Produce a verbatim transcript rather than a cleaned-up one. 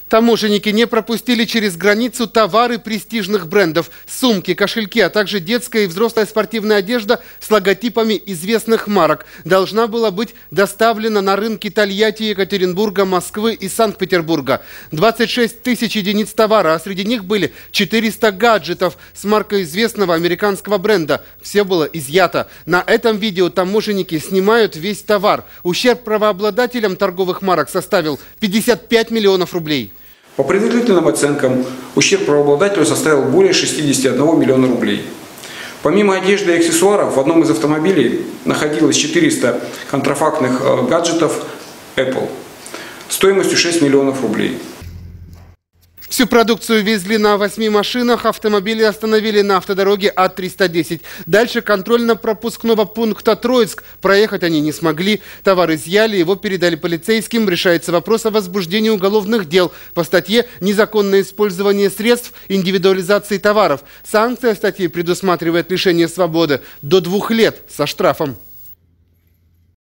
Таможенники не пропустили через границу товары престижных брендов. Сумки, кошельки, а также детская и взрослая спортивная одежда с логотипами известных марок должна была быть доставлена на рынки Тольятти, Екатеринбурга, Москвы и Санкт-Петербурга. двадцать шесть тысяч единиц товара, а среди них были четыреста гаджетов с маркой известного американского бренда. Все было изъято. На этом видео таможенники снимают весь товар. Ущерб правообладателям торговых марок составил пятьдесят пять миллионов рублей. По предварительным оценкам, ущерб правообладателю составил более шестидесяти одного миллиона рублей. Помимо одежды и аксессуаров, в одном из автомобилей находилось четыреста контрафактных гаджетов Apple стоимостью шесть миллионов рублей. Всю продукцию везли на восьми машинах, автомобили остановили на автодороге А триста десять. Дальше контрольно-пропускного пункта Троицк. Проехать они не смогли. Товар изъяли, его передали полицейским. Решается вопрос о возбуждении уголовных дел по статье «Незаконное использование средств индивидуализации товаров». Санкция статьи предусматривает лишение свободы до двух лет со штрафом.